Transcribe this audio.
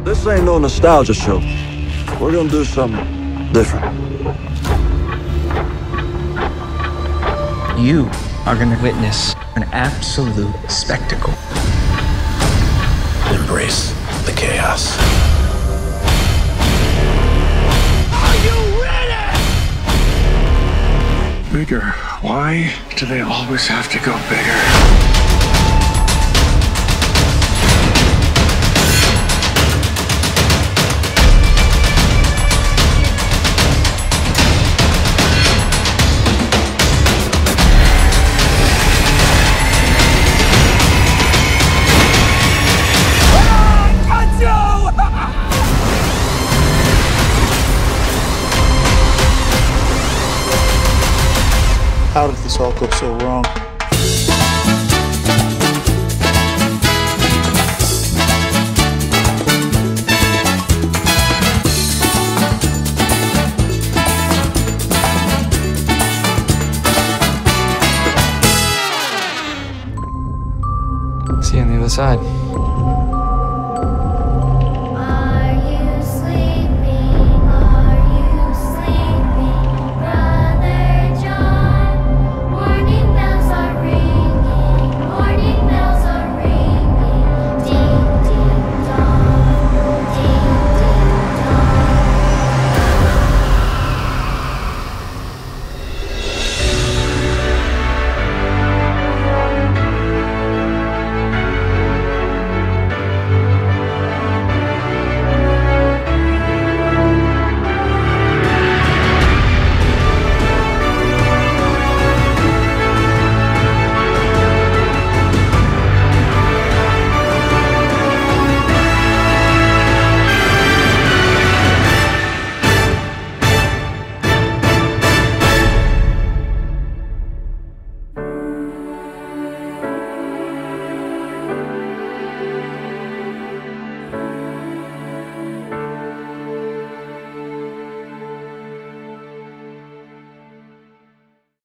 This ain't no nostalgia show. We're gonna do something different. You are gonna witness an absolute spectacle. Embrace the chaos. Are you ready? Bigger. Why do they always have to go bigger? How did this all go so wrong? See you on the other side.